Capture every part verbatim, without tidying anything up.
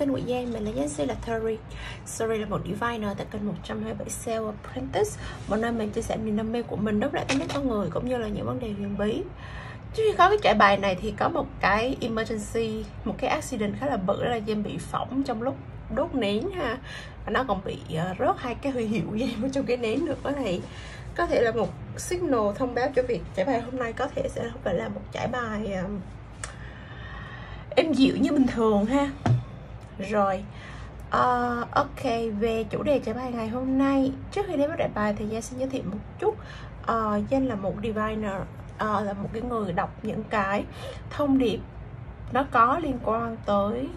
kênh của Giang. Mình là Giang C là Terry. Sorry là một diviner tại kênh một trăm hai mươi bảy Sale Apprentice, một nơi mình chia sẻ niềm đam mê của mình đối với tính cách con người cũng như là những vấn đề huyền bí. Trước khi có cái trải bài này thì có một cái emergency, một cái accident khá là bự, đó là Giang bị phỏng trong lúc đốt nến ha, và nó còn bị uh, rớt hai cái huy hiệu gì vào trong cái nến nữa. Thì có thể là một signal thông báo cho việc trải bài hôm nay có thể sẽ không phải là một trải bài um, êm dịu như bình thường ha. Rồi uh, ok, về chủ đề trải bài ngày hôm nay, trước khi đến với trải bài thì Giang xin giới thiệu một chút. uh, Giang là một diviner, uh, là một cái người đọc những cái thông điệp nó có liên quan tới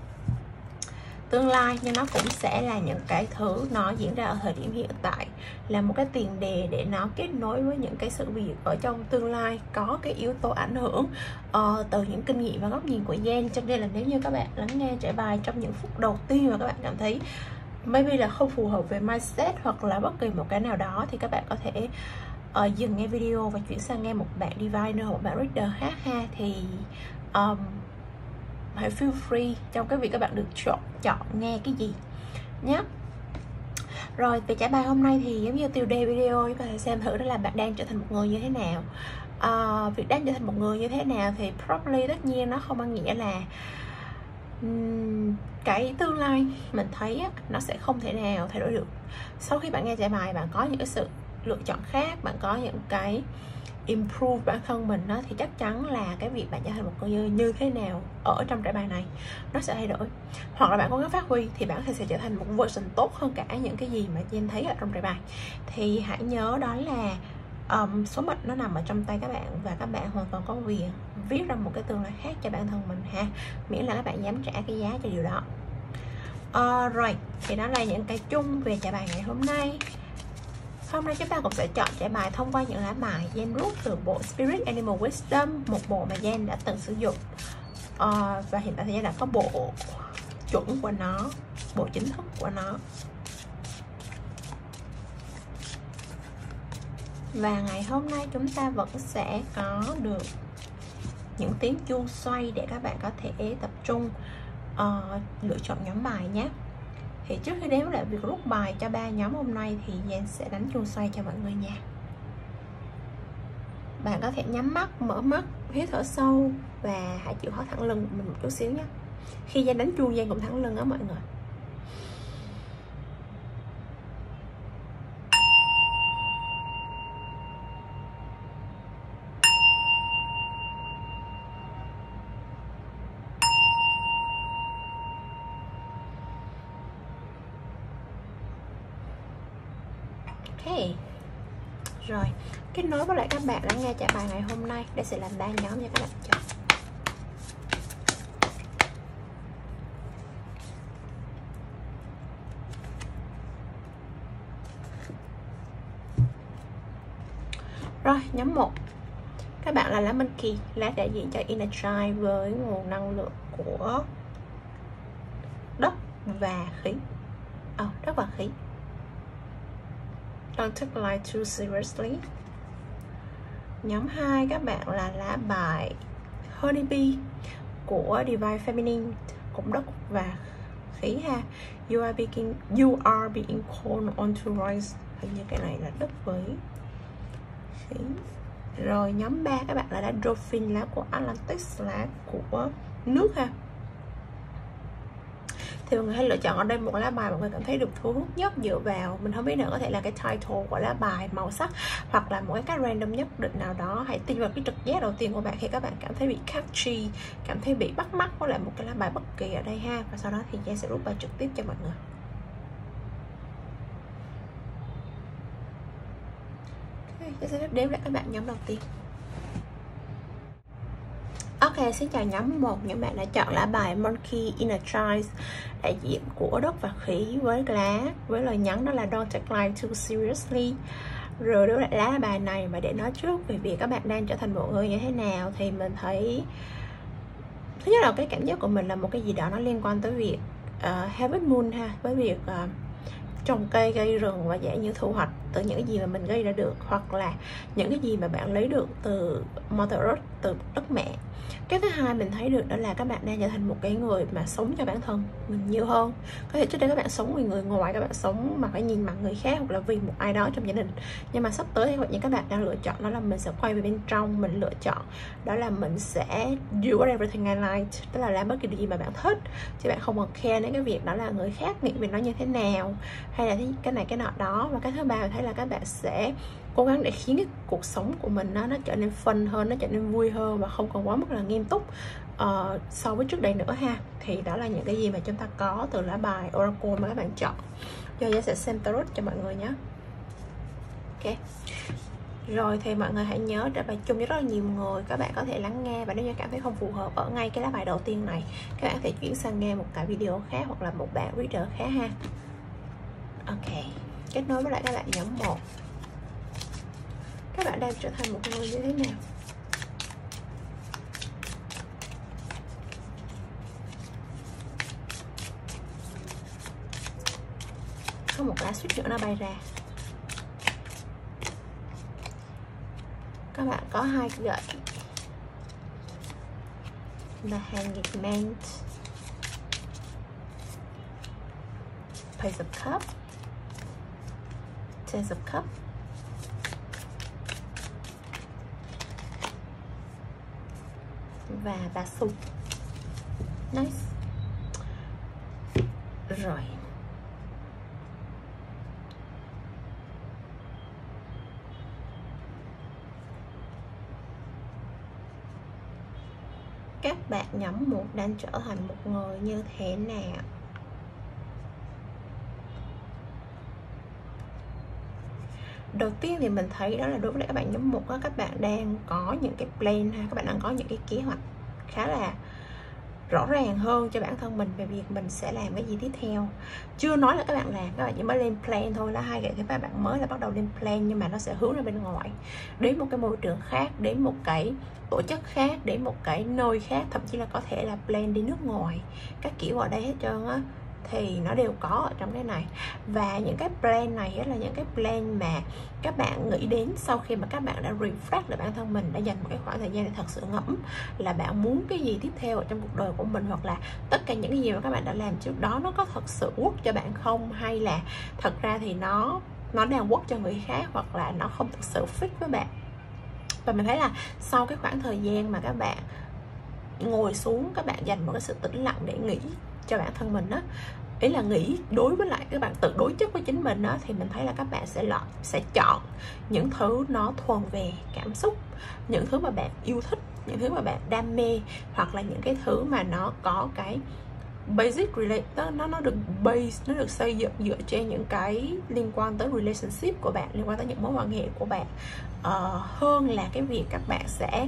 tương lai, nhưng nó cũng sẽ là những cái thứ nó diễn ra ở thời điểm hiện tại, là một cái tiền đề để nó kết nối với những cái sự việc ở trong tương lai có cái yếu tố ảnh hưởng uh, từ những kinh nghiệm và góc nhìn của Giang. Cho nên là nếu như các bạn lắng nghe trải bài trong những phút đầu tiên mà các bạn cảm thấy maybe là không phù hợp về mindset hoặc là bất kỳ một cái nào đó, thì các bạn có thể uh, dừng nghe video và chuyển sang nghe một bạn diviner hoặc một bạn reader khác ha. Thì um, hãy feel free trong cái việc các bạn được chọn chọn nghe cái gì nhé. Rồi về trải bài hôm nay thì giống như tiêu đề video, các bạn hãy xem thử đó là bạn đang trở thành một người như thế nào. À, việc đang trở thành một người như thế nào thì probably tất nhiên nó không có nghĩa là um, cái tương lai mình thấy á, nó sẽ không thể nào thay đổi được. Sau khi bạn nghe trải bài, bạn có những cái sự lựa chọn khác, bạn có những cái improve bản thân mình đó, thì chắc chắn là cái việc bạn trở thành một con như, như thế nào ở trong trải bài này nó sẽ thay đổi. Hoặc là bạn cố gắng phát huy thì bạn sẽ trở thành một version tốt hơn cả những cái gì mà Jen thấy ở trong trải bài. Thì hãy nhớ đó là um, số mệnh nó nằm ở trong tay các bạn, và các bạn hoàn toàn có quyền viết ra một cái tương lai khác cho bản thân mình ha, miễn là các bạn dám trả cái giá cho điều đó. Uh, rồi thì đó là những cái chung về trải bài ngày hôm nay. Hôm nay chúng ta cũng sẽ chọn trải bài thông qua những lá bài Jen rút từ bộ Spirit Animal Wisdom, một bộ mà Jen đã từng sử dụng, uh, và hiện tại thì Jen đã có bộ chuẩn của nó, bộ chính thức của nó. Và ngày hôm nay chúng ta vẫn sẽ có được những tiếng chuông xoay để các bạn có thể tập trung uh, lựa chọn nhóm bài nhé. Thì trước khi đến lại việc rút bài cho ba nhóm hôm nay thì Giang sẽ đánh chuông xoay cho mọi người nha. Bạn có thể nhắm mắt, mở mắt, hít thở sâu và hãy chịu hỏi thẳng lưng mình một chút xíu nhé. Khi Giang đánh chuông, Giang cũng thẳng lưng đó mọi người. Okay. Rồi, kết nối với lại các bạn lắng nghe trải bài ngày hôm nay. Đây sẽ làm ba nhóm cho các bạn chọn. Rồi, nhóm một, các bạn là lá Monkey, lá đại diện cho Inner Child với nguồn năng lượng của đất và khí. Ờ, oh, đất và khí. Don't take life too seriously. Nhóm hai, các bạn là lá bài Honeybee của Divine Feminine, cũng đất và khí ha. You are being, you are being called on to rise. Hình như cái này là đất với khí. Rồi nhóm ba, các bạn là lá Dolphin, lá của Atlantis, lá của nước ha. Thì mọi người hãy lựa chọn ở đây một lá bài mọi người cảm thấy được thu hút nhất, dựa vào mình không biết nữa, có thể là cái title của lá bài, màu sắc, hoặc là một cái cách random nhất định nào đó. Hãy tin vào cái trực giác đầu tiên của bạn khi các bạn cảm thấy bị catchy, cảm thấy bị bắt mắt với lại một cái lá bài bất kỳ ở đây ha. Và sau đó thì Giang sẽ rút bài trực tiếp cho mọi người. Okay, Giang sẽ đếm lại các bạn nhóm đầu tiên. Ok, xin chào nhóm một. Những bạn đã chọn lá bài Monkey Inner Child, đại diện của đất và khí, với lá với lời nhắn đó là Don't take life too seriously. Rồi đối lại lá bài này mà để nói trước về việc các bạn đang trở thành một người như thế nào, thì mình thấy thứ nhất là cái cảm giác của mình là một cái gì đó nó liên quan tới việc uh, Harvest Moon ha, với việc uh, trồng cây, cây rừng và dạng như thu hoạch từ những cái gì mà mình gây ra được, hoặc là những cái gì mà bạn lấy được từ Mother Earth, từ đất mẹ. Cái thứ hai mình thấy được đó là các bạn đang trở thành một cái người mà sống cho bản thân mình nhiều hơn. Có thể trước đây các bạn sống vì người ngoài, các bạn sống mà phải nhìn mặt người khác hoặc là vì một ai đó trong gia đình. Nhưng mà sắp tới thì các bạn đang lựa chọn đó là mình sẽ quay về bên trong, mình lựa chọn đó là mình sẽ do everything I like, tức là làm bất kỳ điều gì mà bạn thích, chứ bạn không còn care đến cái việc đó là người khác nghĩ về nó như thế nào hay là cái này cái nọ đó. Và cái thứ ba mình thấy là các bạn sẽ cố gắng để khiến cái cuộc sống của mình nó, nó trở nên fun hơn, nó trở nên vui hơn và không còn quá mức là nghiêm túc uh, so với trước đây nữa ha. Thì đó là những cái gì mà chúng ta có từ lá bài Oracle mà các bạn chọn. Giờ Gia sẽ xem tarot cho mọi người nhé. Ok. Rồi thì mọi người hãy nhớ trả bài chung với rất là nhiều người. Các bạn có thể lắng nghe và nếu như cảm thấy không phù hợp ở ngay cái lá bài đầu tiên này, các bạn có thể chuyển sang nghe một cái video khác hoặc là một bạn reader khác ha. Ok. Kết nối với lại các bạn nhóm một. Các bạn đang trở thành một người như thế nào? Có một lá suýt nữa nó bay ra. Các bạn có hai cái gậy. The Hangman, Page of Cups, Ten of Cups, và ba xu. Nice. Rồi. Các bạn nhóm một đang trở thành một người như thế nào? Đầu tiên thì mình thấy đó là đối với các bạn nhóm một, các bạn đang có những cái plan ha, các bạn đang có những cái kế hoạch khá là rõ ràng hơn cho bản thân mình về việc mình sẽ làm cái gì tiếp theo. Chưa nói là các bạn làm, các bạn chỉ mới lên plan thôi, là hai cái các bạn mới là bắt đầu lên plan, nhưng mà nó sẽ hướng ra bên ngoài, đến một cái môi trường khác, đến một cái tổ chức khác, đến một cái nơi khác, thậm chí là có thể là plan đi nước ngoài, các kiểu ở đây hết trơn á, thì nó đều có ở trong cái này. Và những cái plan này là những cái plan mà các bạn nghĩ đến sau khi mà các bạn đã reflect lại bản thân mình, đã dành một cái khoảng thời gian để thật sự ngẫm là bạn muốn cái gì tiếp theo ở trong cuộc đời của mình, hoặc là tất cả những cái gì mà các bạn đã làm trước đó nó có thật sự work cho bạn không, hay là thật ra thì nó nó đang work cho người khác, hoặc là nó không thực sự fit với bạn. Và mình thấy là sau cái khoảng thời gian mà các bạn ngồi xuống, các bạn dành một cái sự tĩnh lặng để nghĩ cho bản thân mình đó, ý là nghĩ đối với lại các bạn tự đối chất với chính mình đó, thì mình thấy là các bạn sẽ lọt sẽ chọn những thứ nó thuần về cảm xúc, những thứ mà bạn yêu thích, những thứ mà bạn đam mê, hoặc là những cái thứ mà nó có cái basic relate, nó nó được base, nó được xây dựng dựa trên những cái liên quan tới relationship của bạn, liên quan tới những mối quan hệ của bạn, uh, hơn là cái việc các bạn sẽ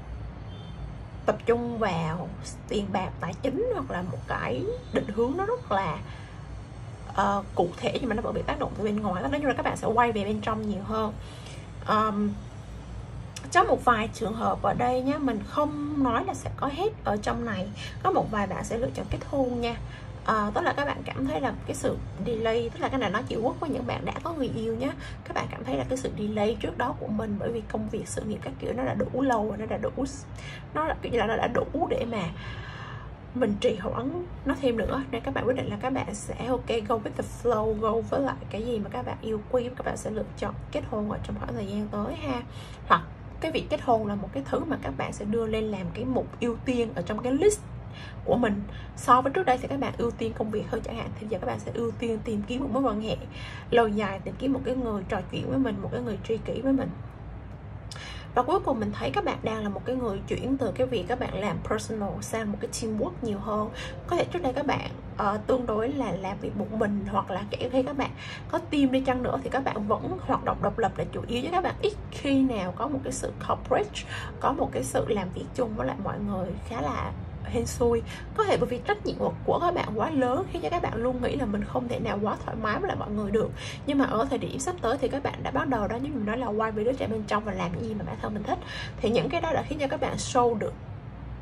tập trung vào tiền bạc, tài chính, hoặc là một cái định hướng nó rất là uh, cụ thể, nhưng mà nó vẫn bị tác động từ bên ngoài. Nói chung là các bạn sẽ quay về bên trong nhiều hơn. um, Trong một vài trường hợp ở đây nhé, mình không nói là sẽ có hết ở trong này, có một vài bạn sẽ lựa chọn kết hôn nha. À, tức là các bạn cảm thấy là cái sự delay, tức là cái này nó chỉ work với những bạn đã có người yêu nhé. Các bạn cảm thấy là cái sự delay trước đó của mình, bởi vì công việc, sự nghiệp các kiểu nó đã đủ lâu, nó đã đủ, nó là kiểu như là nó đã đủ để mà mình trì hoãn nó thêm nữa, nên các bạn quyết định là các bạn sẽ ok, go with the flow, go với lại cái gì mà các bạn yêu quý, các bạn sẽ lựa chọn kết hôn ở trong khoảng thời gian tới ha. Hoặc cái việc kết hôn là một cái thứ mà các bạn sẽ đưa lên làm cái mục ưu tiên ở trong cái list của mình. So với trước đây thì các bạn ưu tiên công việc hơn chẳng hạn, thì giờ các bạn sẽ ưu tiên tìm kiếm một mối quan hệ lâu dài, tìm kiếm một cái người trò chuyện với mình, một cái người tri kỷ với mình. Và cuối cùng mình thấy các bạn đang là một cái người chuyển từ cái việc các bạn làm personal sang một cái teamwork nhiều hơn. Có thể trước đây các bạn uh, tương đối là làm việc một mình, hoặc là kể khi các bạn có team đi chăng nữa thì các bạn vẫn hoạt động độc lập là chủ yếu, chứ các bạn ít khi nào có một cái sự corporate, có một cái sự làm việc chung với lại mọi người khá là hên xui. Có thể bởi vì trách nhiệm của các bạn quá lớn khiến cho các bạn luôn nghĩ là mình không thể nào quá thoải mái với lại mọi người được. Nhưng mà ở thời điểm sắp tới thì các bạn đã bắt đầu đó, như mình nói là quay về đứa trẻ bên trong và làm những gì mà bản thân mình thích. Thì những cái đó đã khiến cho các bạn show được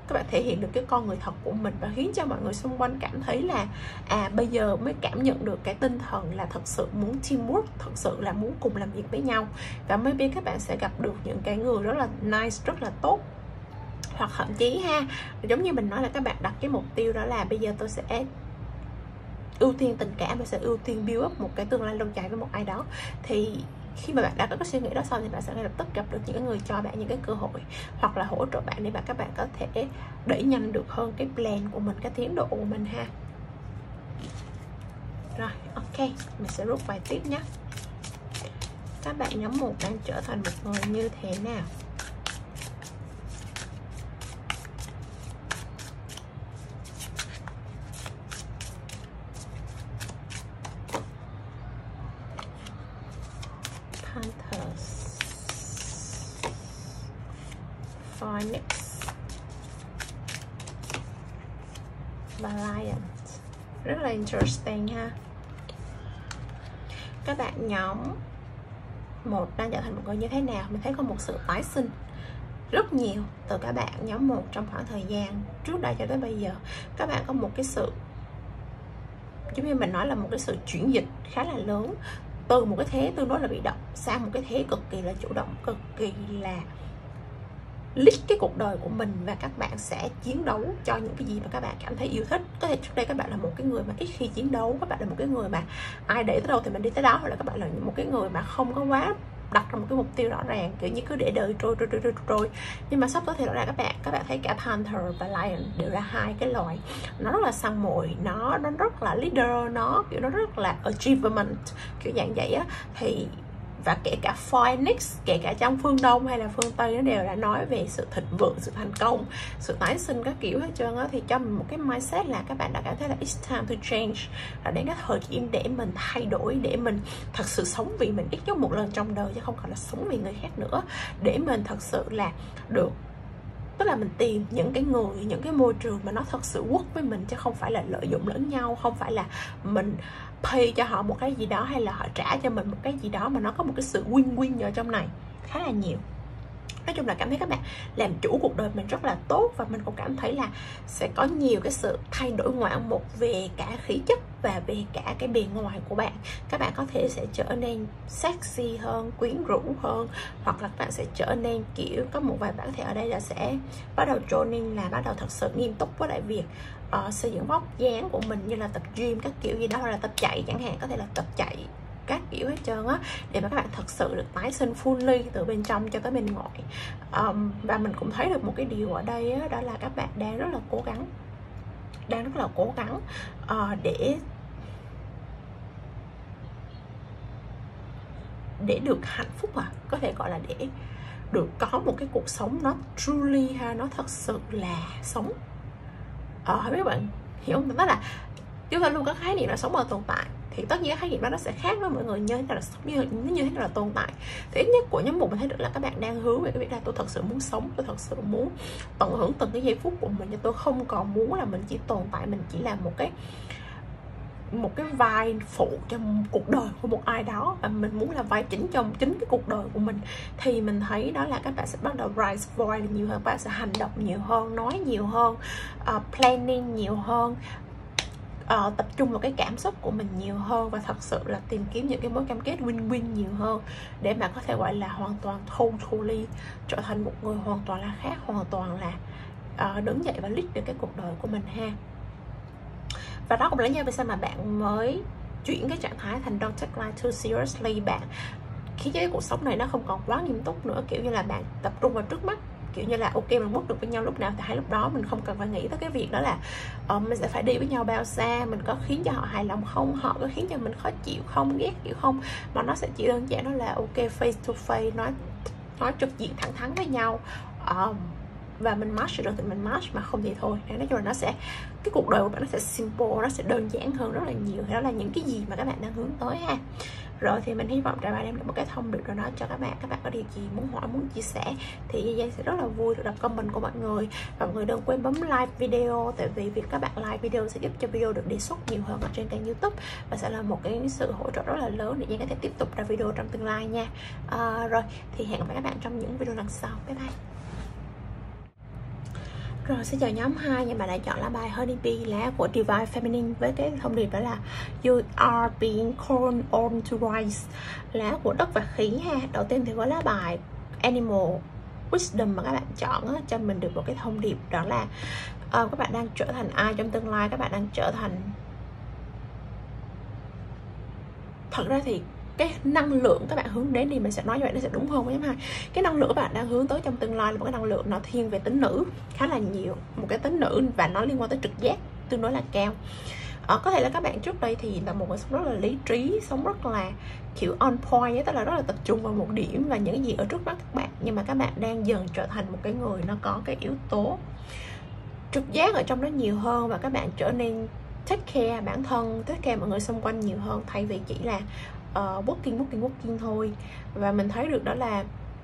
các bạn thể hiện được cái con người thật của mình và khiến cho mọi người xung quanh cảm thấy là à bây giờ mới cảm nhận được cái tinh thần là thật sự muốn teamwork, thật sự là muốn cùng làm việc với nhau. Và maybe các bạn sẽ gặp được những cái người rất là nice, rất là tốt. Hoặc thậm chí ha, giống như mình nói là các bạn đặt cái mục tiêu đó là bây giờ tôi sẽ ưu tiên tình cảm, và sẽ ưu tiên build up một cái tương lai lâu dài với một ai đó. Thì khi mà bạn đã có cái suy nghĩ đó xong thì bạn sẽ ngay lập tức gặp được những người cho bạn những cái cơ hội hoặc là hỗ trợ bạn để bạn các bạn có thể đẩy nhanh được hơn cái plan của mình, cái tiến độ của mình ha. Rồi, ok, mình sẽ rút bài tiếp nhé. Các bạn nhóm một đang trở thành một người như thế nào? Panthers, Phoenix và Lion. Rất là interesting ha. Các bạn nhóm một đang trở thành một người như thế nào? Mình thấy có một sự tái sinh rất nhiều từ các bạn nhóm một trong khoảng thời gian trước đây cho tới bây giờ. Các bạn có một cái sự, giống như mình nói là một cái sự chuyển dịch khá là lớn từ một cái thế tương đối là bị động sang một cái thế cực kỳ là chủ động, cực kỳ là lead cái cuộc đời của mình. Và các bạn sẽ chiến đấu cho những cái gì mà các bạn cảm thấy yêu thích. Có thể trước đây các bạn là một cái người mà ít khi chiến đấu, các bạn là một cái người mà ai để tới đâu thì mình đi tới đó, hoặc là các bạn là một cái người mà không có quá đặt ra một cái mục tiêu rõ ràng, kiểu như cứ để đời trôi trôi trôi trôi trôi. Nhưng mà sắp tới thì rõ ràng các bạn các bạn thấy cả Panther và Lion đều là hai cái loài nó rất là săn mồi, nó nó rất là leader, nó kiểu nó rất là achievement kiểu dạng vậy á. Thì và kể cả Phoenix, kể cả trong phương Đông hay là phương Tây, nó đều là nói về sự thịnh vượng, sự thành công, sự tái sinh các kiểu hết trơn á. Thì cho mình một cái mindset là các bạn đã cảm thấy là it's time to change, là đến cái thời điểm để mình thay đổi, để mình thật sự sống vì mình ít nhất một lần trong đời, chứ không còn là sống vì người khác nữa. Để mình thật sự là được, tức là mình tìm những cái người, những cái môi trường mà nó thật sự work với mình, chứ không phải là lợi dụng lẫn nhau, không phải là mình pay cho họ một cái gì đó hay là họ trả cho mình một cái gì đó, mà nó có một cái sự win-win ở trong này khá là nhiều. Nói chung là cảm thấy các bạn làm chủ cuộc đời mình rất là tốt. Và mình cũng cảm thấy là sẽ có nhiều cái sự thay đổi ngoạn mục về cả khí chất và về cả cái bề ngoài của bạn. Các bạn có thể sẽ trở nên sexy hơn, quyến rũ hơn, hoặc là các bạn sẽ trở nên kiểu, có một vài bạn có thể ở đây là sẽ bắt đầu training, là bắt đầu thật sự nghiêm túc với lại việc uh, xây dựng vóc dáng của mình, như là tập gym các kiểu gì đó, hoặc là tập chạy chẳng hạn, có thể là tập chạy các kiểu hết trơn á, để mà các bạn thật sự được tái sinh fully từ bên trong cho tới bên ngoài. Um, và mình cũng thấy được một cái điều ở đây á, đó là các bạn đang rất là cố gắng đang rất là cố gắng uh, để để được hạnh phúc, à có thể gọi là để được có một cái cuộc sống nó truly ha, nó thật sự là sống. Ờ uh, mấy bạn hiểu không? Đó là chúng ta luôn có khái niệm là sống ở tồn tại, thì tất nhiên cái khái niệm đó nó sẽ khác với mọi người, như thế nào là sống, như, như thế nào là tồn tại. Thì ít nhất của nhóm một mình thấy được là các bạn đang hướng về cái việc là tôi thật sự muốn sống, tôi thật sự muốn tận hưởng từng cái giây phút của mình, nhưng tôi không còn muốn là mình chỉ tồn tại, mình chỉ là một cái một cái vai phụ trong cuộc đời của một ai đó, và mình muốn là vai chính trong chính cái cuộc đời của mình. Thì mình thấy đó là các bạn sẽ bắt đầu rise voice nhiều hơn, các bạn sẽ hành động nhiều hơn, nói nhiều hơn, uh, planning nhiều hơn, Uh, tập trung vào cái cảm xúc của mình nhiều hơn, và thật sự là tìm kiếm những cái mối cam kết win-win nhiều hơn, để mà có thể gọi là hoàn toàn totally trở thành một người hoàn toàn là khác, hoàn toàn là uh, đứng dậy và lead được cái cuộc đời của mình ha. Và đó cũng là lý do vì sao mà bạn mới chuyển cái trạng thái thành don't take life too seriously. Bạn khiến cho cái cuộc sống này nó không còn quá nghiêm túc nữa, kiểu như là bạn tập trung vào trước mắt, kiểu như là ok mình mất được với nhau lúc nào thì hay lúc đó, mình không cần phải nghĩ tới cái việc đó là uh, mình sẽ phải đi với nhau bao xa, mình có khiến cho họ hài lòng không, họ có khiến cho mình khó chịu không, ghét kiểu không, mà nó sẽ chỉ đơn giản đó là ok face to face, nói nói trực diện thẳng thắn với nhau. Um, và mình match được thì mình match, mà không thì thôi. Nói chung là nó sẽ, cái cuộc đời của bạn nó sẽ simple, nó sẽ đơn giản hơn rất là nhiều. Đó là những cái gì mà các bạn đang hướng tới ha. Rồi thì mình hy vọng trả bài đem được một cái thông điệp nào đó cho các bạn. Các bạn có điều gì muốn hỏi, muốn chia sẻ thì Giang sẽ rất là vui được đọc comment của mọi người. Và mọi người đừng quên bấm like video, tại vì việc các bạn like video sẽ giúp cho video được đề xuất nhiều hơn ở trên kênh YouTube, và sẽ là một cái sự hỗ trợ rất là lớn để Giang có thể tiếp tục ra video trong tương lai nha. À, rồi thì hẹn gặp lại các bạn trong những video lần sau. Bye bye. Rồi, xin chào nhóm hai, nhưng mà đã chọn lá bài Honey Bee, lá của Divine Feminine, với cái thông điệp đó là You are being called on to rise, lá của đất và khí ha. Đầu tiên thì với lá bài Animal Wisdom mà các bạn chọn á, cho mình được một cái thông điệp đó là uh, các bạn đang trở thành ai trong tương lai. Các bạn đang trở thành, thật ra thì cái năng lượng các bạn hướng đến thì mình sẽ nói như vậy nó sẽ đúng hơn với nhóm hai. Cái năng lượng các bạn đang hướng tới trong tương lai là một cái năng lượng nó thiên về tính nữ khá là nhiều, một cái tính nữ và nó liên quan tới trực giác tương đối là cao. Ờ, có thể là các bạn trước đây thì là một người sống rất là lý trí, sống rất là kiểu on point, tức là rất là tập trung vào một điểm và những gì ở trước mắt các bạn, nhưng mà các bạn đang dần trở thành một cái người nó có cái yếu tố trực giác ở trong đó nhiều hơn, và các bạn trở nên take care bản thân, take care mọi người xung quanh nhiều hơn, thay vì chỉ là uh, working, working, working thôi. Và mình thấy được đó là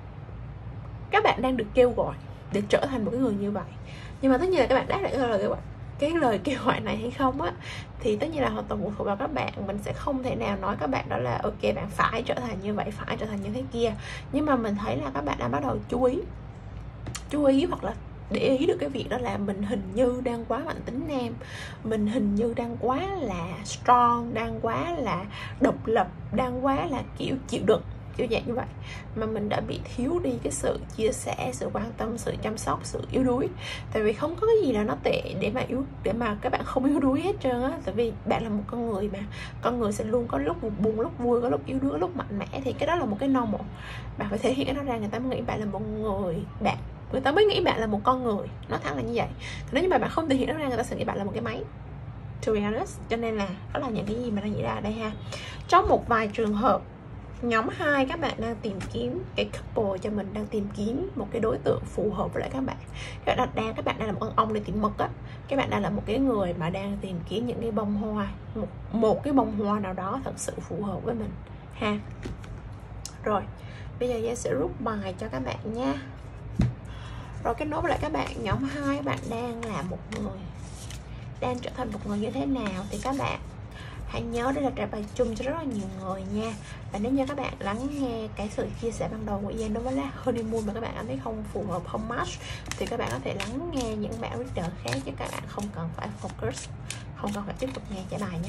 các bạn đang được kêu gọi để trở thành một cái người như vậy. Nhưng mà tất nhiên là các bạn đáp lại cái lời kêu gọi, cái lời kêu gọi này hay không á, thì tất nhiên là hoàn toàn phụ thuộc vào các bạn. Mình sẽ không thể nào nói các bạn đó là ok bạn phải trở thành như vậy, phải trở thành như thế kia. Nhưng mà mình thấy là các bạn đã bắt đầu chú ý chú ý hoặc là để ý được cái việc đó là mình hình như đang quá mạnh tính nam, mình hình như đang quá là strong, đang quá là độc lập, đang quá là kiểu chịu đựng, kiểu dạng như vậy, mà mình đã bị thiếu đi cái sự chia sẻ, sự quan tâm, sự chăm sóc, sự yếu đuối. Tại vì không có cái gì là nó tệ để mà yếu để mà các bạn không yếu đuối hết trơn á. Tại vì bạn là một con người mà, con người sẽ luôn có lúc buồn, lúc vui, có lúc yếu đuối, có lúc mạnh mẽ, thì cái đó là một cái normal. Bạn phải thể hiện nó ra, người ta mới nghĩ bạn là một người bạn, người ta mới nghĩ bạn là một con người, nó thẳng là như vậy. Nếu như mà bạn không thể hiện nó ra, người ta sẽ nghĩ bạn là một cái máy, to be honest. Cho nên là đó là những cái gì mà đang diễn ra ở đây ha. Trong một vài trường hợp, nhóm hai các bạn đang tìm kiếm cái couple cho mình, đang tìm kiếm một cái đối tượng phù hợp với lại các bạn. Các bạn đang các bạn đang là một con ong để tìm mật á. Các bạn đang là một cái người mà đang tìm kiếm những cái bông hoa, một một cái bông hoa nào đó thật sự phù hợp với mình ha. Rồi, bây giờ Gia sẽ rút bài cho các bạn nha. Rồi, kết nối với lại các bạn, nhóm hai các bạn đang là một người, đang trở thành một người như thế nào thì các bạn hãy nhớ đây là trả bài chung cho rất là nhiều người nha. Và nếu như các bạn lắng nghe cái sự chia sẻ ban đầu của Yên đối với là honeymoon mà các bạn cảm thấy không phù hợp, không match, thì các bạn có thể lắng nghe những bạn reader khác, chứ các bạn không cần phải focus, không cần phải tiếp tục nghe trả bài nhé.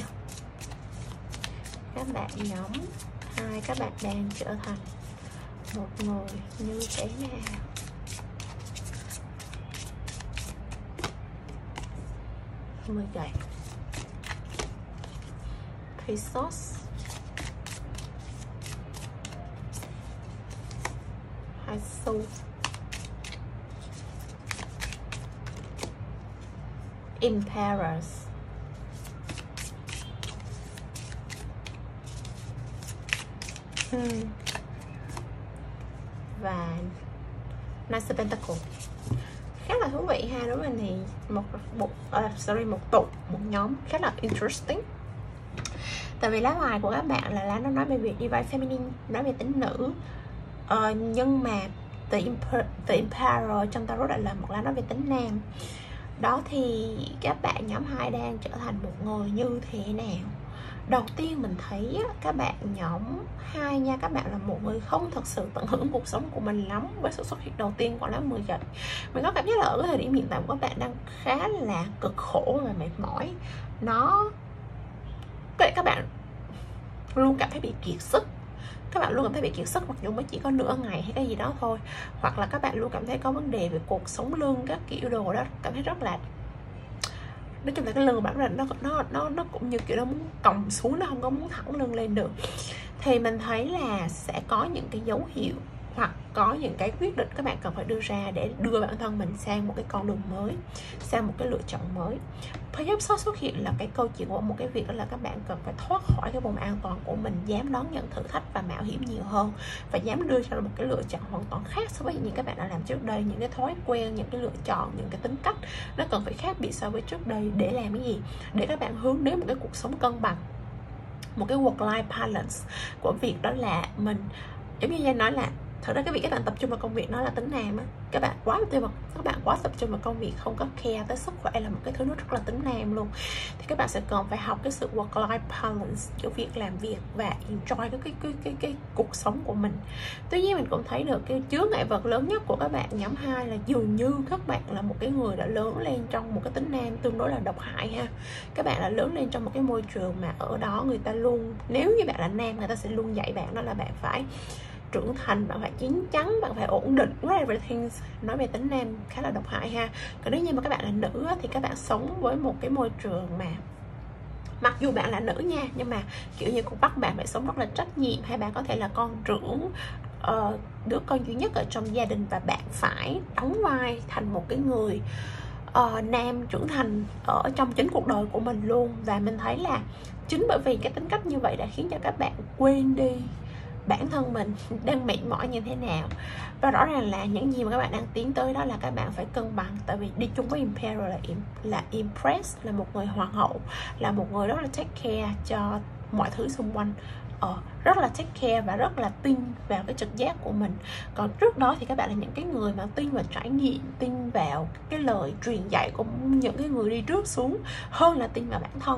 Các bạn nhóm hai các bạn đang trở thành một người như thế nào? mười gậy Pesos, hai xu, Emperors, hmm. và Nine of Pentacles. Khá là thú vị ha. Đối với mình thì một một uh, sorry một tụ một nhóm khá là interesting. Tại vì lá bài của các bạn là lá nó nói về việc Divine Feminine, nói về tính nữ, uh, nhưng mà The, Emperor, The Emperor trong tarot lại là một lá nói về tính nam. Đó thì các bạn nhóm hai đang trở thành một người như thế nào? Đầu tiên mình thấy á, các bạn nhóm hai nha, các bạn là một người không thật sự tận hưởng cuộc sống của mình lắm với sự xuất hiện đầu tiên của lá mười gậy. Mình có cảm giác là ở cái thời điểm hiện tại của các bạn đang khá là cực khổ và mệt mỏi. Nó các bạn luôn cảm thấy bị kiệt sức. Các bạn luôn cảm thấy bị kiệt sức mặc dù mới chỉ có nửa ngày hay cái gì đó thôi. Hoặc là các bạn luôn cảm thấy có vấn đề về cuộc sống lưng các kiểu đồ đó, cảm thấy rất là, nói chung là cái lưng của bạn là nó nó nó nó cũng như kiểu nó muốn còng xuống, nó không có muốn thẳng lưng lên được. Thì mình thấy là sẽ có những cái dấu hiệu hoặc có những cái quyết định các bạn cần phải đưa ra để đưa bản thân mình sang một cái con đường mới, sang một cái lựa chọn mới. Phép sót xuất hiện là cái câu chuyện của một cái việc đó là các bạn cần phải thoát khỏi cái vùng an toàn của mình, dám đón nhận thử thách và mạo hiểm nhiều hơn, và dám đưa ra một cái lựa chọn hoàn toàn khác so với những các bạn đã làm trước đây. Những cái thói quen, những cái lựa chọn, những cái tính cách nó cần phải khác biệt so với trước đây để làm cái gì? Để các bạn hướng đến một cái cuộc sống cân bằng, một cái work life balance của việc đó là mình, giống như Giang nói là thật ra cái việc các bạn tập trung vào công việc nó là tính nam á, các bạn quá tiêu bật các bạn quá tập trung vào công việc, không có care tới sức khỏe là một cái thứ nó rất là tính nam luôn. Thì các bạn sẽ cần phải học cái sự work life balance giữa việc làm việc và enjoy cái cái cái cái, cái cuộc sống của mình. Tuy nhiên mình cũng thấy được cái chướng ngại vật lớn nhất của các bạn nhóm hai là dường như các bạn là một cái người đã lớn lên trong một cái tính nam tương đối là độc hại ha. Các bạn đã lớn lên trong một cái môi trường mà ở đó người ta luôn, nếu như bạn là nam, người ta sẽ luôn dạy bạn đó là bạn phải trưởng thành, bạn phải chín chắn, bạn phải ổn định, everything. Nói về tính nam khá là độc hại ha. Còn nếu như mà các bạn là nữ thì các bạn sống với một cái môi trường mà mặc dù bạn là nữ nha, nhưng mà kiểu như cũng bắt bạn phải sống rất là trách nhiệm, hay bạn có thể là con trưởng, uh, đứa con duy nhất ở trong gia đình, và bạn phải đóng vai thành một cái người uh, nam trưởng thành ở trong chính cuộc đời của mình luôn. Và mình thấy là chính bởi vì cái tính cách như vậy đã khiến cho các bạn quên đi bản thân mình đang mệt mỏi như thế nào. Và rõ ràng là những gì mà các bạn đang tiến tới đó là các bạn phải cân bằng. Tại vì đi chung với Imperial là, là Empress, là một người hoàng hậu, là một người rất là take care cho mọi thứ xung quanh, ờ, rất là take care và rất là tin vào cái trực giác của mình. Còn trước đó thì các bạn là những cái người mà tin vào trải nghiệm, tin vào cái lời truyền dạy của những cái người đi trước xuống hơn là tin vào bản thân.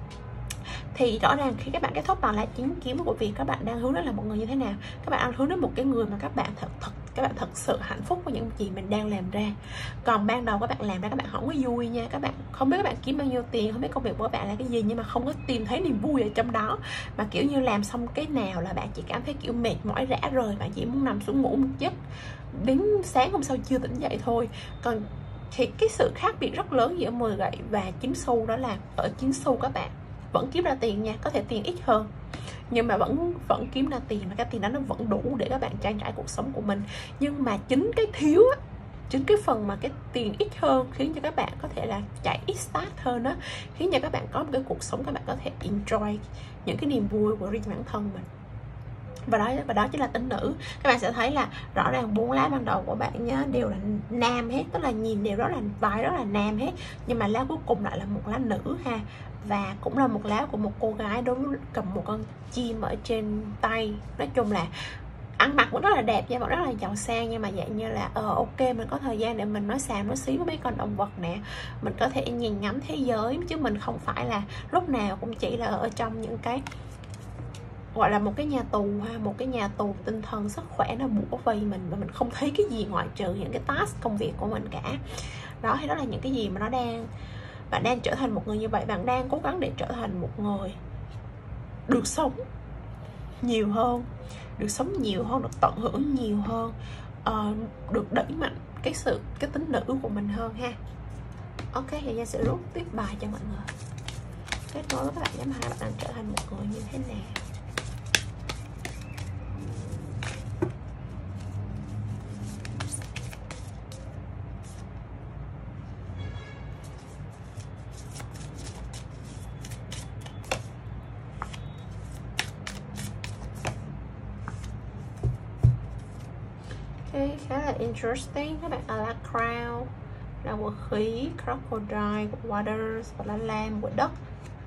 Thì rõ ràng khi các bạn kết thúc bằng là chính kiếm của việc các bạn đang hướng đến là một người như thế nào, các bạn đang hướng đến một cái người mà các bạn thật thật các bạn thật sự hạnh phúc với những gì mình đang làm ra. Còn ban đầu các bạn làm ra các bạn không có vui nha, các bạn không biết các bạn kiếm bao nhiêu tiền, không biết công việc của các bạn là cái gì, nhưng mà không có tìm thấy niềm vui ở trong đó, mà kiểu như làm xong cái nào là bạn chỉ cảm thấy kiểu mệt mỏi rã rời, bạn chỉ muốn nằm xuống ngủ một giấc đến sáng hôm sau chưa tỉnh dậy thôi. Còn thì cái sự khác biệt rất lớn giữa mười gậy và chín xu đó là ở chín xu các bạn vẫn kiếm ra tiền nha, có thể tiền ít hơn nhưng mà vẫn vẫn kiếm ra tiền, mà cái tiền đó nó vẫn đủ để các bạn trang trải cuộc sống của mình. Nhưng mà chính cái thiếu á, chính cái phần mà cái tiền ít hơn khiến cho các bạn có thể là chạy ít start hơn á, khiến cho các bạn có một cái cuộc sống các bạn có thể enjoy những cái niềm vui của riêng bản thân mình. Và đó và đó chính là tính nữ. Các bạn sẽ thấy là rõ ràng bốn lá ban đầu của bạn nhá đều là nam hết, tức là nhìn đều rất là vai rất là nam hết, nhưng mà lá cuối cùng lại là một lá nữ ha. Và cũng là một lá của một cô gái đối với cầm một con chim ở trên tay. Nói chung là ăn mặc vẫn rất là đẹp nha, vẫn rất là giàu sang, nhưng mà dạng như là ờ ok mình có thời gian để mình nói xàm nói xí với mấy con động vật nè, mình có thể nhìn ngắm thế giới, chứ mình không phải là lúc nào cũng chỉ là ở trong những cái gọi là một cái nhà tù ha, một cái nhà tù tinh thần sức khỏe nó bủa vây mình và mình không thấy cái gì ngoại trừ những cái task công việc của mình cả. Đó, hay đó là những cái gì mà nó đang bạn đang trở thành một người như vậy, bạn đang cố gắng để trở thành một người được sống nhiều hơn, được sống nhiều hơn, được tận hưởng nhiều hơn, uh, được đẩy mạnh cái sự cái tính nữ của mình hơn ha. Ok, thì Gia sẽ rút tiếp bài cho mọi người. Kết nối với các bạn nhóm hai, bạn đang trở thành một người như thế nào? Okay, khá là interesting. Các bạn là crown, là của khí, crocodile của water, và là lamb của đất.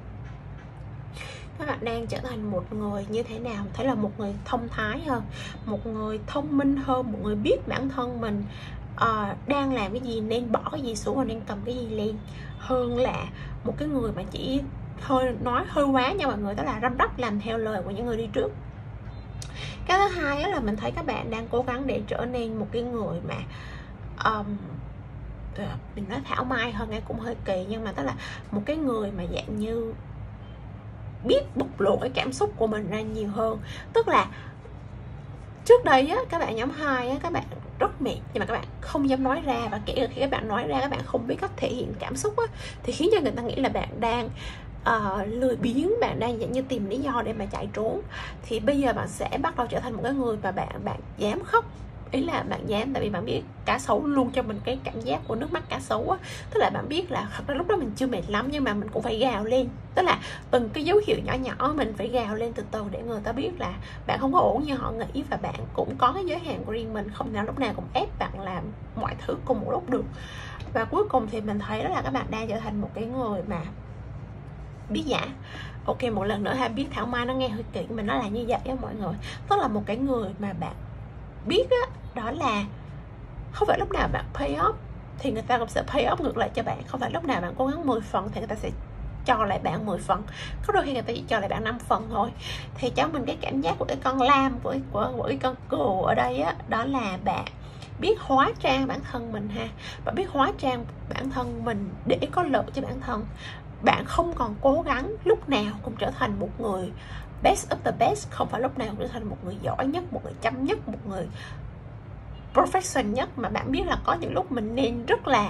Các bạn đang trở thành một người như thế nào? Thấy là một người thông thái hơn, một người thông minh hơn, một người biết bản thân mình uh, đang làm cái gì, nên bỏ cái gì xuống và nên cầm cái gì lên, hơn là một cái người mà chỉ hơi nói hơi quá nha mọi người, đó là răm rắp làm theo lời của những người đi trước. Cái thứ hai là mình thấy các bạn đang cố gắng để trở nên một cái người mà um, mình nói thảo mai hơn nghe cũng hơi kỳ, nhưng mà tức là một cái người mà dạng như biết bộc lộ cái cảm xúc của mình ra nhiều hơn. Tức là trước đây á, các bạn nhóm hai á, các bạn rất mệt nhưng mà các bạn không dám nói ra, và kể cả khi các bạn nói ra các bạn không biết cách thể hiện cảm xúc á, thì khiến cho người ta nghĩ là bạn đang Uh, lười biếng, bạn đang dạng như tìm lý do để mà chạy trốn. Thì bây giờ bạn sẽ bắt đầu trở thành một cái người mà bạn bạn dám khóc, ý là bạn dám, tại vì bạn biết cá sấu luôn cho mình cái cảm giác của nước mắt cá sấu á, tức là bạn biết là thật ra lúc đó mình chưa mệt lắm nhưng mà mình cũng phải gào lên, tức là từng cái dấu hiệu nhỏ nhỏ mình phải gào lên từ từ để người ta biết là bạn không có ổn như họ nghĩ, và bạn cũng có cái giới hạn của riêng mình, không nào lúc nào cũng ép bạn làm mọi thứ cùng một lúc được. Và cuối cùng thì mình thấy đó là các bạn đang trở thành một cái người mà biết giả. Ok, một lần nữa ha, biết thảo mai nó nghe hơi kỹ, mình nói là như vậy á mọi người, tức là một cái người mà bạn biết á, đó là không phải lúc nào bạn pay off thì người ta cũng sẽ pay off ngược lại cho bạn. Không phải lúc nào bạn cố gắng mười phần thì người ta sẽ cho lại bạn mười phần. Có đôi khi người ta chỉ cho lại bạn năm phần thôi. Thì cho mình cái cảm giác của cái con lam, của, của, của cái con cừu ở đây á, đó là bạn biết hóa trang bản thân mình ha. Bạn biết hóa trang bản thân mình để có lợi cho bản thân. Bạn không còn cố gắng lúc nào cũng trở thành một người best of the best. Không phải lúc nào cũng trở thành một người giỏi nhất, một người chăm nhất, một người perfection nhất. Mà bạn biết là có những lúc mình nên rất là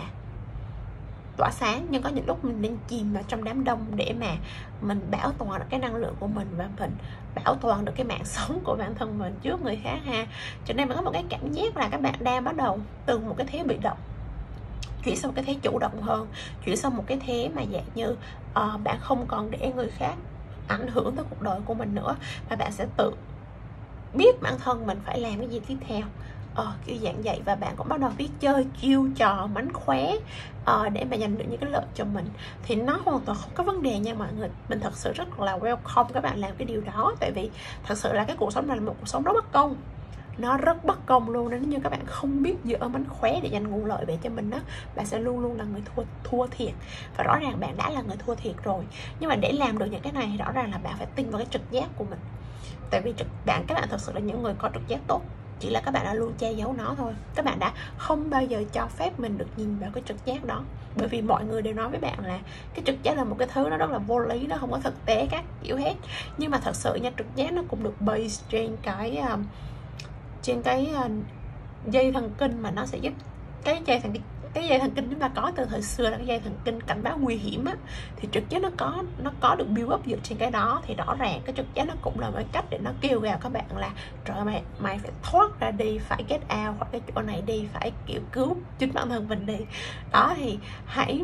tỏa sáng, nhưng có những lúc mình nên chìm vào trong đám đông để mà mình bảo toàn được cái năng lượng của mình và mình bảo toàn được cái mạng sống của bản thân mình trước người khác ha. Cho nên mình có một cái cảm giác là các bạn đang bắt đầu từ một cái thế bị động chuyển sang một cái thế chủ động hơn, chuyển sang một cái thế mà dạng như uh, bạn không còn để người khác ảnh hưởng tới cuộc đời của mình nữa, mà bạn sẽ tự biết bản thân mình phải làm cái gì tiếp theo. Ờ, kiểu dạng vậy. Và bạn cũng bắt đầu biết chơi chiêu trò mánh khóe uh, để mà giành được những cái lợi cho mình. Thì nó hoàn toàn không có vấn đề nha mọi người. Mình thật sự rất là welcome các bạn làm cái điều đó. Tại vì thật sự là cái cuộc sống này là một cuộc sống rất bất công. Nó rất bất công luôn. Nếu như các bạn không biết dựa mánh khóe để giành nguồn lợi về cho mình đó, bạn sẽ luôn luôn là người thua, thua thiệt. Và rõ ràng bạn đã là người thua thiệt rồi. Nhưng mà để làm được những cái này thì rõ ràng là bạn phải tin vào cái trực giác của mình. Tại vì trực bạn các bạn thật sự là những người có trực giác tốt, chỉ là các bạn đã luôn che giấu nó thôi. Các bạn đã không bao giờ cho phép mình được nhìn vào cái trực giác đó. Bởi vì mọi người đều nói với bạn là cái trực giác là một cái thứ nó rất là vô lý, nó không có thực tế các kiểu hết. Nhưng mà thật sự nha, trực giác nó cũng được base trên cái uh, trên cái uh, dây thần kinh mà nó sẽ giúp cái dây thần cái dây thần kinh chúng ta có từ thời xưa là cái dây thần kinh cảnh báo nguy hiểm á, thì trực giác nó có nó có được build up dựa trên cái đó. Thì rõ ràng cái trực giác nó cũng là một cách để nó kêu gào các bạn là trời mày mày phải thoát ra đi, phải get out khỏi cái chỗ này đi, phải kiểu cứu chính bản thân mình đi. Đó, thì hãy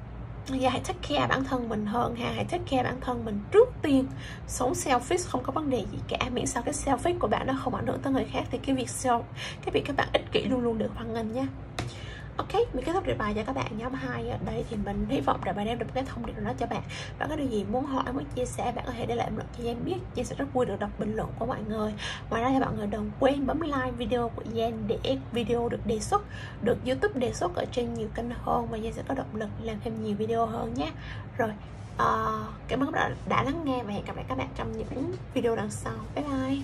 và hãy take care bản thân mình hơn ha. Hãy take care bản thân mình trước tiên. Sống selfish không có vấn đề gì cả, miễn sao cái selfish của bạn nó không ảnh hưởng tới người khác. Thì cái việc self, cái việc các bạn ích kỷ luôn luôn được hoan nghênh nha. Ok, mình kết thúc đề bài cho các bạn nhóm hai ở đây. Thì mình hy vọng đề bài đem được cái thông điệp đó cho bạn. Bạn có điều gì muốn hỏi, muốn chia sẻ, bạn có thể để lại bình luận cho Giang biết. Giang sẽ rất vui được đọc bình luận của mọi người. Ngoài ra thì mọi người đừng quên bấm like video của Giang để video được đề xuất, được YouTube đề xuất ở trên nhiều kênh hơn, và Giang sẽ có động lực làm thêm nhiều video hơn nhé. Rồi, uh, cảm ơn các bạn đã lắng nghe và hẹn gặp lại các bạn trong những video lần sau. Bye bye.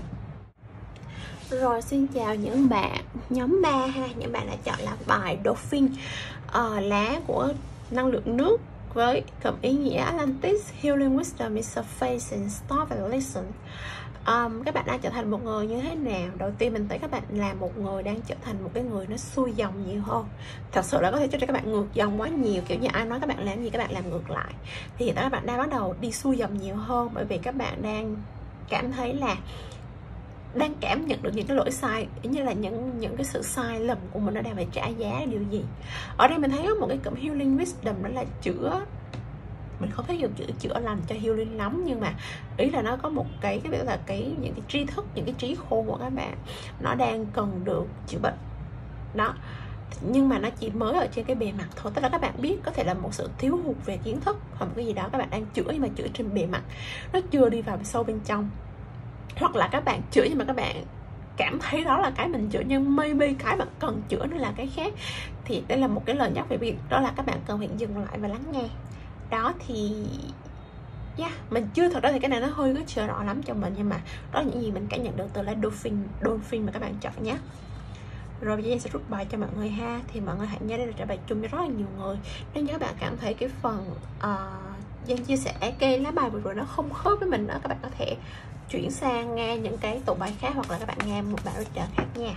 Rồi, xin chào những bạn nhóm ba ha. Những bạn đã chọn là bài Dolphin, uh, lá của năng lượng nước với cụm ý nghĩa Atlantis, Healing Wisdom is a face and stop and listen. Um, các bạn đang trở thành một người như thế nào? Đầu tiên mình thấy các bạn là một người đang trở thành một cái người nó xuôi dòng nhiều hơn. Thật sự là có thể cho các bạn ngược dòng quá nhiều. Kiểu như ai nói các bạn làm gì các bạn làm ngược lại. Thì hiện tại các bạn đang bắt đầu đi xuôi dòng nhiều hơn. Bởi vì các bạn đang cảm thấy là đang cảm nhận được những cái lỗi sai, như là những những cái sự sai lầm của mình nó đang phải trả giá điều gì. Ở đây mình thấy có một cái cụm healing wisdom, đó là chữa. Mình không thấy dùng chữ chữa lành cho healing lắm, nhưng mà ý là nó có một cái cái là cái những cái tri thức, những cái trí khôn của các bạn nó đang cần được chữa bệnh đó. Nhưng mà nó chỉ mới ở trên cái bề mặt thôi. Tức là các bạn biết có thể là một sự thiếu hụt về kiến thức hoặc một cái gì đó các bạn đang chữa, nhưng mà chữa trên bề mặt, nó chưa đi vào sâu bên trong. Hoặc là các bạn chữa nhưng mà các bạn cảm thấy đó là cái mình chữa, nhưng maybe cái bạn cần chữa nó là cái khác. Thì đây là một cái lời nhắc về việc đó là các bạn cần phải dừng lại và lắng nghe. Đó thì yeah, mình chưa, thật ra thì cái này nó hơi có chưa rõ lắm cho mình, nhưng mà đó là những gì mình cảm nhận được từ lá Dolphin Dolphin mà các bạn chọn nhé. Rồi bây giờ em sẽ rút bài cho mọi người ha. Thì mọi người hãy nhớ đây là trả bài chung cho rất là nhiều người. Nếu như các bạn cảm thấy cái phần uh, Giang chia sẻ cái lá bài vừa rồi nó không khớp với mình đó, các bạn có thể chuyển sang nghe những cái tụ bài khác, hoặc là các bạn nghe một bài reader khác nha.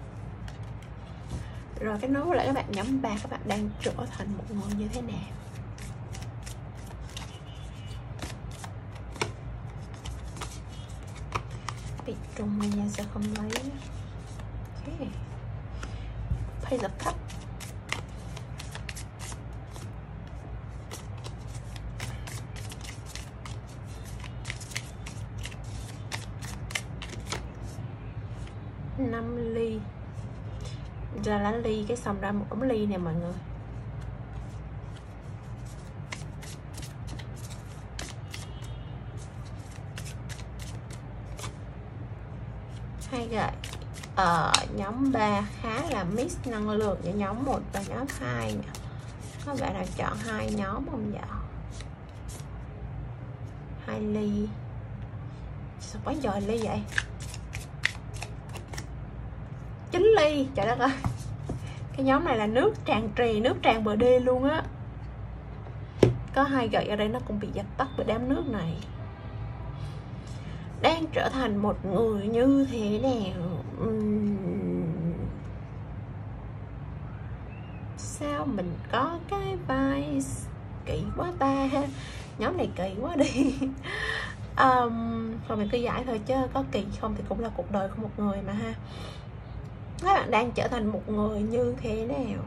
Rồi cái nối lại các bạn nhóm ba, các bạn đang trở thành một người như thế nào? Bị trùng này nha, sẽ không lấy. Ok, Page of Cups. năm ly ra lá ly, cái xong ra một ống ly nè mọi người. Hai gậy, Ờ, nhóm ba khá là mix năng lượng với nhóm một và nhóm hai nhỉ. Các bạn nào chọn hai nhóm không vậy? Hai ly. Sao quá trời ly vậy? Chín ly, trời đất ơi. Cái nhóm này là nước tràn trì, nước tràn bờ đê luôn á. Có hai gậy ở đây nó cũng bị dập tắt bởi đám nước này. Đang trở thành một người như thế nào? Uhm. Sao mình có cái vai kỳ quá ta? Nhóm này kỳ quá đi. um, Thôi mình cứ giải thôi chứ có kỳ không thì cũng là cuộc đời của một người mà ha. Các bạn đang trở thành một người như thế nào?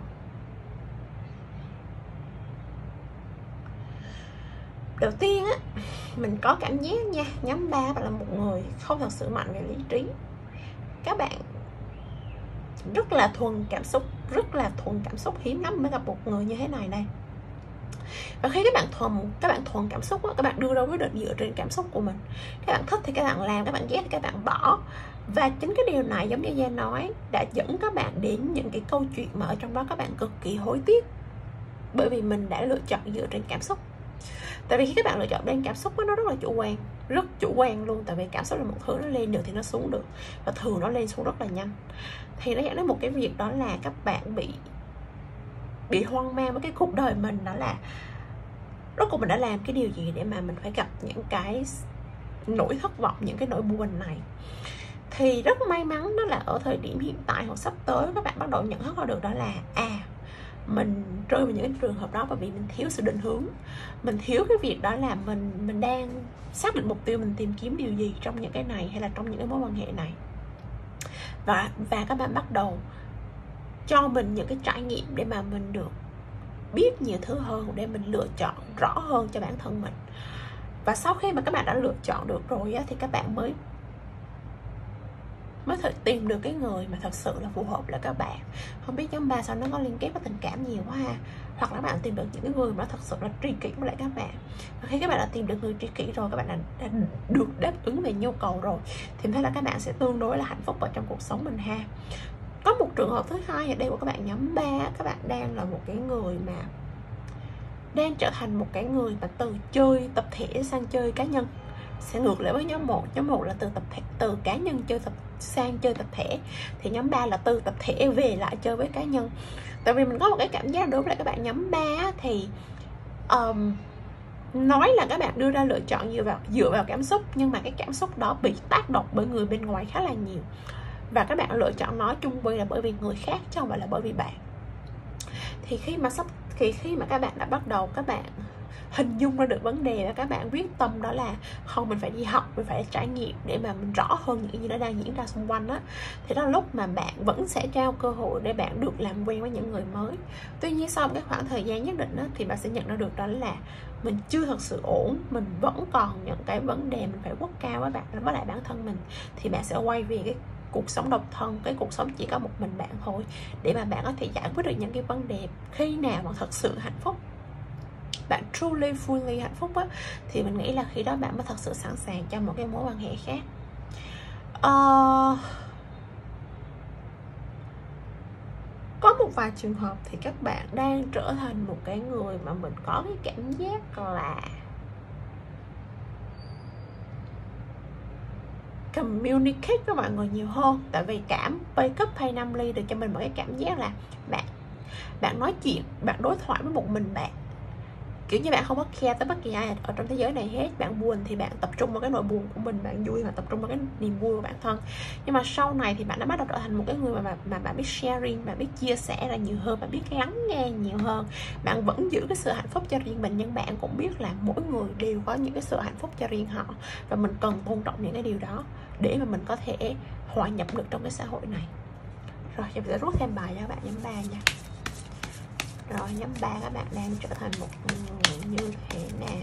Đầu tiên á, mình có cảm giác nha, nhóm ba bạn là một người không thật sự mạnh về lý trí. Các bạn rất là thuần cảm xúc, rất là thuần cảm xúc, hiếm lắm mới gặp một người như thế này đây. Và khi các bạn thuần các bạn thuần cảm xúc á, các bạn đưa ra quyết định dựa trên cảm xúc của mình. Các bạn thích thì các bạn làm, các bạn ghét thì các bạn bỏ. Và chính cái điều này giống như Gia nói đã dẫn các bạn đến những cái câu chuyện mà ở trong đó các bạn cực kỳ hối tiếc, bởi vì mình đã lựa chọn dựa trên cảm xúc. Tại vì khi các bạn lựa chọn trên cảm xúc nó rất là chủ quan, rất chủ quan luôn. Tại vì cảm xúc là một thứ nó lên được thì nó xuống được, và thường nó lên xuống rất là nhanh. Thì nó dẫn đến một cái việc đó là các bạn bị bị hoang mang với cái cuộc đời mình, đó là rốt cuộc mình đã làm cái điều gì để mà mình phải gặp những cái nỗi thất vọng, những cái nỗi buồn này. Thì rất may mắn đó là ở thời điểm hiện tại hoặc sắp tới các bạn bắt đầu nhận thức ra được đó là à, mình rơi vào những cái trường hợp đó bởi vì mình thiếu sự định hướng. Mình thiếu cái việc đó là mình mình đang xác định mục tiêu mình tìm kiếm điều gì trong những cái này hay là trong những cái mối quan hệ này. Và, và các bạn bắt đầu cho mình những cái trải nghiệm để mà mình được biết nhiều thứ hơn, để mình lựa chọn rõ hơn cho bản thân mình. Và sau khi mà các bạn đã lựa chọn được rồi á, thì các bạn mới mới thể tìm được cái người mà thật sự là phù hợp là các bạn. Không biết nhóm ba sao nó có liên kết với tình cảm nhiều quá ha. Hoặc là các bạn tìm được những cái người mà thật sự là tri kỷ với lại các bạn. Và khi các bạn đã tìm được người tri kỷ rồi, các bạn đã, đã được đáp ứng về nhu cầu rồi, thì thế là các bạn sẽ tương đối là hạnh phúc ở trong cuộc sống mình ha. Có một trường hợp thứ hai ở đây của các bạn nhóm ba, các bạn đang là một cái người mà đang trở thành một cái người mà từ chơi tập thể sang chơi cá nhân. Sẽ ngược lại với nhóm một. Nhóm một là từ tập thể, từ cá nhân chơi tập sang chơi tập thể. Thì nhóm ba là từ tập thể về lại chơi với cá nhân. Tại vì mình có một cái cảm giác đối với lại các bạn nhóm ba thì um, nói là các bạn đưa ra lựa chọn dựa vào, dựa vào cảm xúc, nhưng mà cái cảm xúc đó bị tác động bởi người bên ngoài khá là nhiều. Và các bạn lựa chọn nói chung quy là bởi vì người khác chứ không phải là bởi vì bạn. Thì khi mà sắp khi khi mà các bạn đã bắt đầu các bạn hình dung ra được vấn đề và các bạn quyết tâm đó là không, mình phải đi học, mình phải trải nghiệm để mà mình rõ hơn những gì nó đang diễn ra xung quanh á, thì đó là lúc mà bạn vẫn sẽ trao cơ hội để bạn được làm quen với những người mới. Tuy nhiên sau một cái khoảng thời gian nhất định á, thì bạn sẽ nhận ra được đó là mình chưa thật sự ổn, mình vẫn còn những cái vấn đề mình phải quất cao với bạn với lại bản thân mình. Thì bạn sẽ quay về cái cuộc sống độc thân, cái cuộc sống chỉ có một mình bạn thôi, để mà bạn có thể giải quyết được những cái vấn đề. Khi nào mà thật sự hạnh phúc, bạn truly fully hạnh phúc á, thì mình nghĩ là khi đó bạn mới thật sự sẵn sàng cho một cái mối quan hệ khác. uh, Có một vài trường hợp thì các bạn đang trở thành một cái người mà mình có cái cảm giác là communicate với mọi người nhiều hơn. Tại vì cảm P-cup hay năm ly được cho mình một cái cảm giác là bạn bạn nói chuyện, bạn đối thoại với một mình bạn, kiểu như bạn không có care tới bất kỳ ai ở trong thế giới này hết. Bạn buồn thì bạn tập trung vào cái nỗi buồn của mình, bạn vui mà tập trung vào cái niềm vui của bản thân. Nhưng mà sau này thì bạn đã bắt đầu trở thành một cái người mà, mà, mà bạn biết sharing, bạn biết chia sẻ ra nhiều hơn, bạn biết lắng nghe nhiều hơn. Bạn vẫn giữ cái sự hạnh phúc cho riêng mình, nhưng bạn cũng biết là mỗi người đều có những cái sự hạnh phúc cho riêng họ, và mình cần tôn trọng những cái điều đó để mà mình có thể hòa nhập được trong cái xã hội này. Rồi, mình sẽ rút thêm bài cho các bạn nhóm ba nha. Rồi, nhóm ba các bạn đang trở thành một người như thế nào?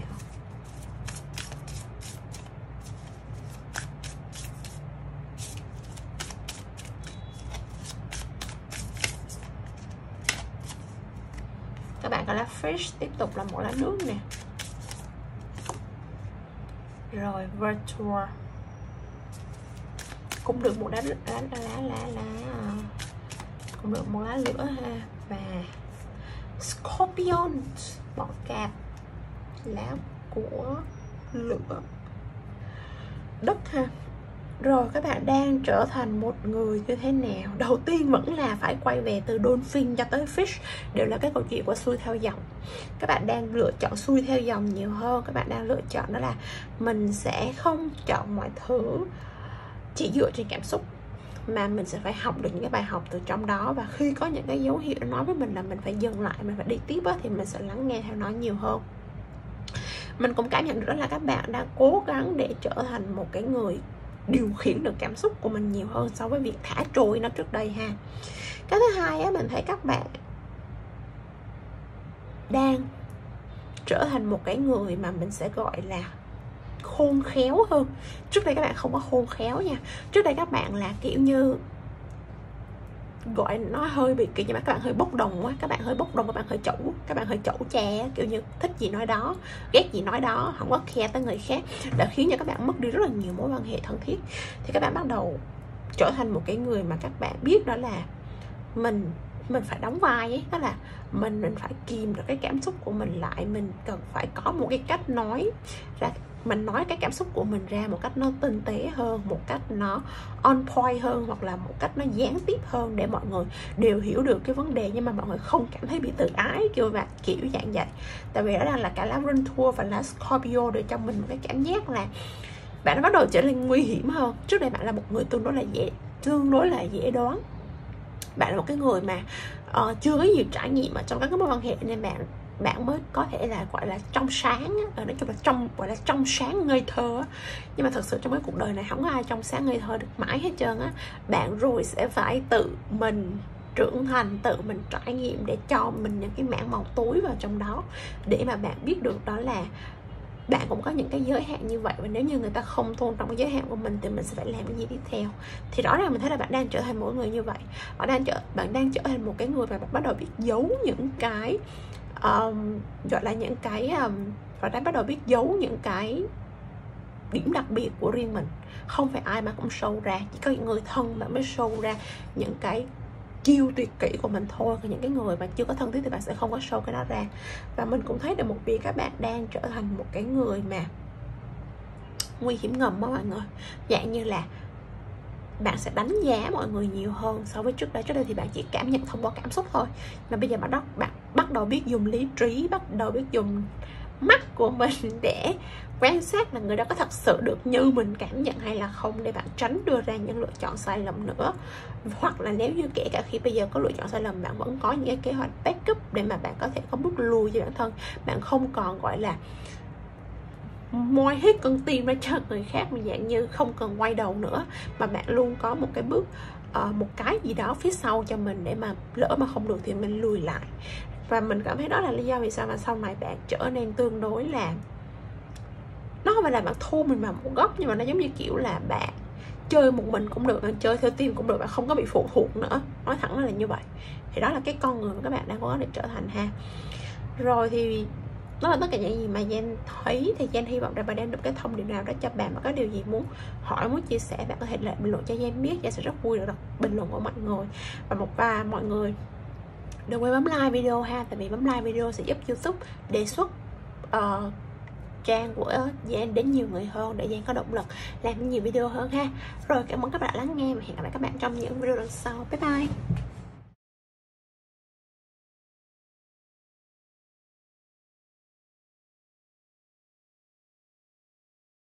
Các bạn có lá fish, tiếp tục là một lá nước nè. Rồi, virtual. cũng được một lá lá lá lá, lá, lá cũng được một lá lửa ha. Và Scorpion, bọ cạp, lá của lửa, đất ha. Rồi các bạn đang trở thành một người như thế nào? Đầu tiên vẫn là phải quay về từ Dolphin cho tới Fish, đều là cái câu chuyện của xuôi theo dòng. Các bạn đang lựa chọn xuôi theo dòng nhiều hơn. Các bạn đang lựa chọn đó là mình sẽ không chọn mọi thứ chỉ dựa trên cảm xúc, mà mình sẽ phải học được những cái bài học từ trong đó. Và khi có những cái dấu hiệu nói với mình là mình phải dừng lại, mình phải đi tiếp á, thì mình sẽ lắng nghe theo nó nhiều hơn. Mình cũng cảm nhận được đó là các bạn đang cố gắng để trở thành một cái người điều khiển được cảm xúc của mình nhiều hơn so với việc thả trôi nó trước đây ha. Cái thứ hai á, mình thấy các bạn đang trở thành một cái người mà mình sẽ gọi là khôn khéo hơn. Trước đây các bạn không có khôn khéo nha. Trước đây các bạn là kiểu như gọi nó hơi bị kiểu như mà các bạn hơi bốc đồng quá, các bạn hơi bốc đồng, các bạn hơi chẩu, các bạn hơi chẩu chè, kiểu như thích gì nói đó, ghét gì nói đó, không có khe tới người khác, đã khiến cho các bạn mất đi rất là nhiều mối quan hệ thân thiết. Thì các bạn bắt đầu trở thành một cái người mà các bạn biết đó là mình mình phải đóng vai ấy, đó là mình mình phải kìm được cái cảm xúc của mình lại, mình cần phải có một cái cách nói ra, mình nói cái cảm xúc của mình ra một cách nó tinh tế hơn, một cách nó on point hơn, hoặc là một cách nó gián tiếp hơn để mọi người đều hiểu được cái vấn đề, nhưng mà mọi người không cảm thấy bị tự ái kiểu vậy, kiểu dạng vậy. Tại vì đó đang là cả lá Tour và lá Scorpio để cho mình một cái cảm giác là bạn đã bắt đầu trở nên nguy hiểm hơn. Trước đây bạn là một người tương đối là dễ tương đối là dễ đoán, bạn là một cái người mà uh, chưa có nhiều trải nghiệm ở trong các mối quan hệ, nên bạn bạn mới có thể là gọi là trong sáng á, nói chung là trong gọi là trong sáng ngây thơ á. Nhưng mà thật sự trong cái cuộc đời này không có ai trong sáng ngây thơ được mãi hết trơn á. Bạn rồi sẽ phải tự mình trưởng thành, tự mình trải nghiệm để cho mình những cái mảng màu tối vào trong đó, để mà bạn biết được đó là bạn cũng có những cái giới hạn như vậy, và nếu như người ta không tôn trọng cái giới hạn của mình thì mình sẽ phải làm cái gì tiếp theo. Thì rõ ràng mình thấy là bạn đang trở thành một người như vậy. Bạn đang trở bạn đang trở thành một cái người mà bạn bắt đầu biết giấu những cái um, gọi là những cái um, và đang bắt đầu biết giấu những cái điểm đặc biệt của riêng mình. Không phải ai mà cũng show ra, chỉ có những người thân bạn mới show ra những cái chiêu tuyệt kỹ của mình thôi. Còn những cái người mà chưa có thân thiết thì bạn sẽ không có show cái đó ra. Và mình cũng thấy được một việc các bạn đang trở thành một cái người mà nguy hiểm ngầm đó mọi người. Dạng như là bạn sẽ đánh giá mọi người nhiều hơn so với trước đây. Trước đây thì bạn chỉ cảm nhận thông qua cảm xúc thôi, mà bây giờ bạn, bạn bắt đầu biết dùng lý trí, bắt đầu biết dùng mắt của mình để quan sát là người đó có thật sự được như mình cảm nhận hay là không, để bạn tránh đưa ra những lựa chọn sai lầm nữa. Hoặc là nếu như kể cả khi bây giờ có lựa chọn sai lầm, bạn vẫn có những cái kế hoạch backup để mà bạn có thể có bước lùi cho bản thân. Bạn không còn gọi là moi hết con tim ra cho người khác, mà dạng như không cần quay đầu nữa, mà bạn luôn có một cái bước uh, một cái gì đó phía sau cho mình, để mà lỡ mà không được thì mình lùi lại. Và mình cảm thấy đó là lý do vì sao mà sau này bạn trở nên tương đối là, nó không phải là bạn thu mình vào một góc, nhưng mà nó giống như kiểu là bạn chơi một mình cũng được, bạn chơi theo team cũng được, bạn không có bị phụ thuộc nữa. Nói thẳng là như vậy. Thì đó là cái con người mà các bạn đang cố gắng để trở thành ha. Rồi thì đó là tất cả những gì mà Giang thấy. Thì Giang hy vọng rằng bạn đem được cái thông điệp nào đó cho bạn, mà có điều gì muốn hỏi, muốn chia sẻ, bạn có thể lại bình luận cho Giang biết. Giang sẽ rất vui được đọc bình luận của mọi người. Và một và mọi người đừng quên bấm like video ha, tại vì bấm like video sẽ giúp YouTube đề xuất uh, trang của Giang đến nhiều người hơn, để Giang có động lực làm nhiều video hơn ha. Rồi cảm ơn các bạn đã lắng nghe, và hẹn gặp lại các bạn trong những video lần sau. Bye bye.